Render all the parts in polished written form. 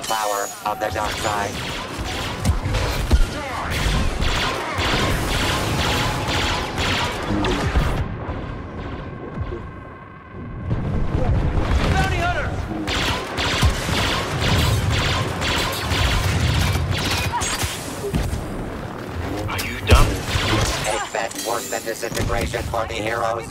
the power of the dark side. Bounty hunter! Are you done? A bet worse than disintegration for the heroes.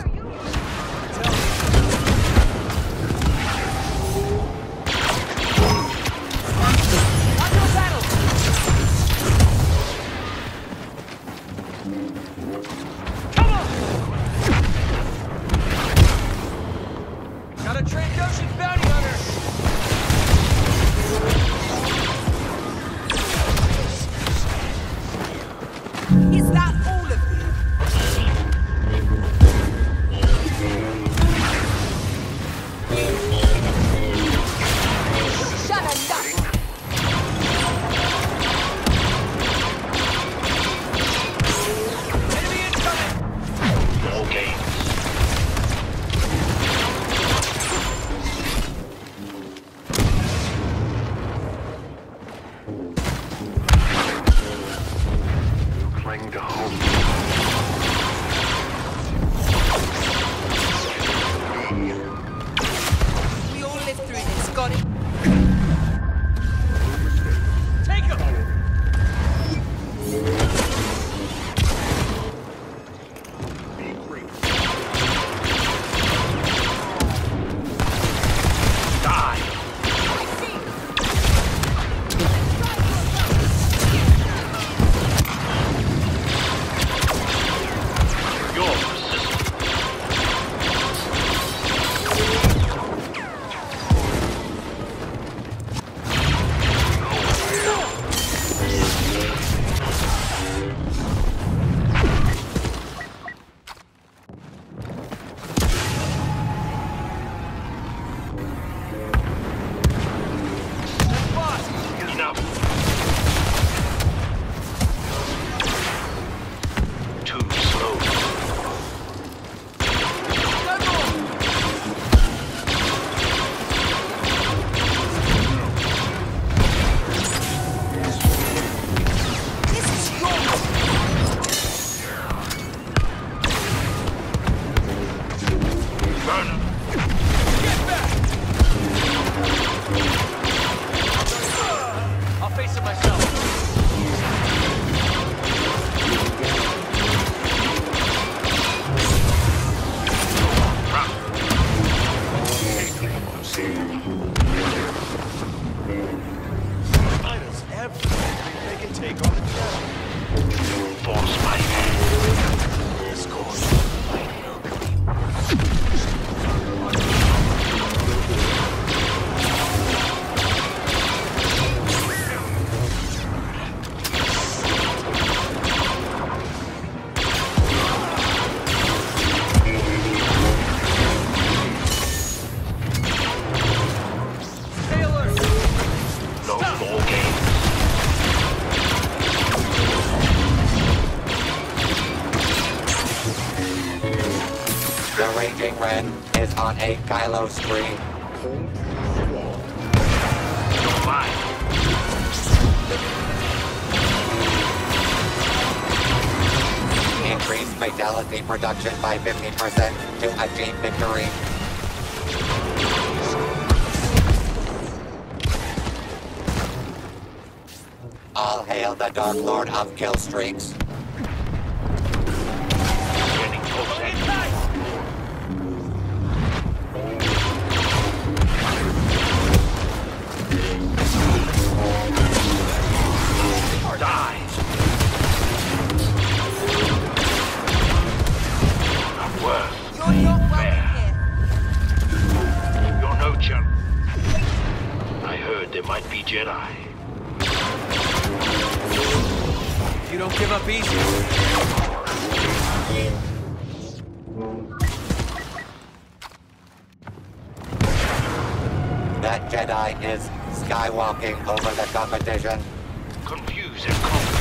Got a Trandoshan bounty hunter! Is that all of you? Shut up! Enemy incoming! Okay. You cling to hope. We all live through this, got it? Take him! You're persistent. Enough. Too slow. This is wrong! Burn 'em. Get back! I'll face it myself. Fighters everything they can take on the channel. Force my hand. This course. Taylor! No Stop. more games. The Raging Red is on a Kylo screen. You're mine. Increase fatality production by 50% to achieve victory. All hail the Dark Lord of Kill Streaks. Getting closer. Get tight! Die. Not worth. You're not welcome here. You're no chump. I heard there might be Jedi. You don't give up easy. That Jedi is skywalking over the competition. Confuse and conquer.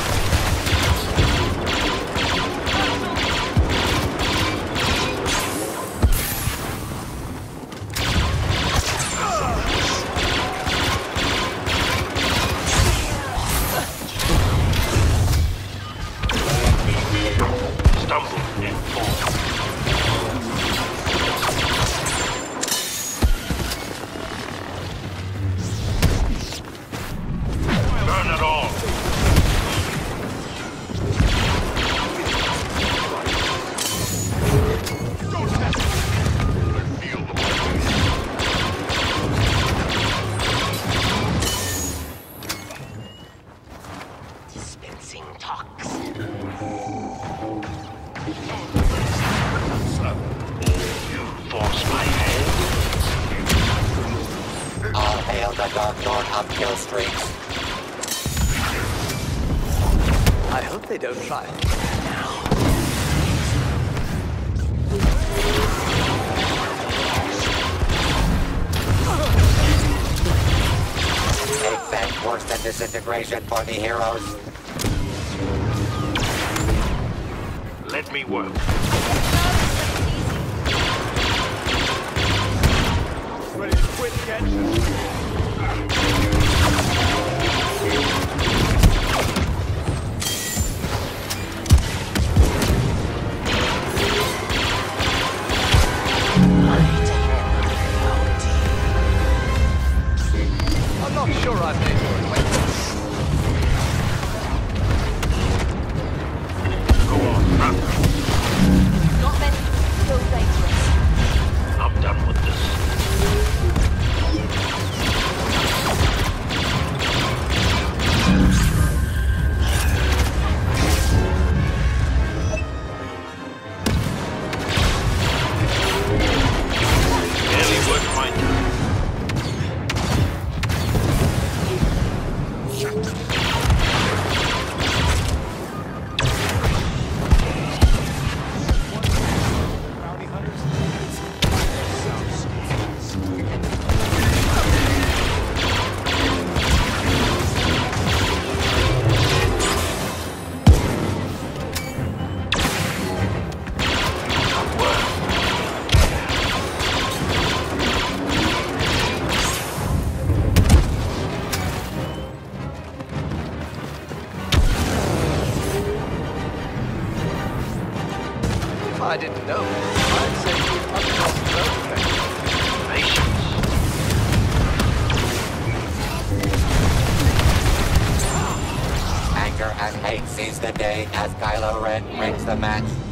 hail the Dark Lord of kill streaks. I hope they don't try. A fate worse than disintegration for the heroes. Let me work. Ready to quit again? I'm not sure I've made your acquaintance. Go on, run. Not many. Still dangerous. I'm done with this. Barely worth my time. Bounty hunters? Sounds If I didn't know, I'd say you'd uncontrolled. Patience. Anger and hate seize the day as Kylo Ren breaks the match.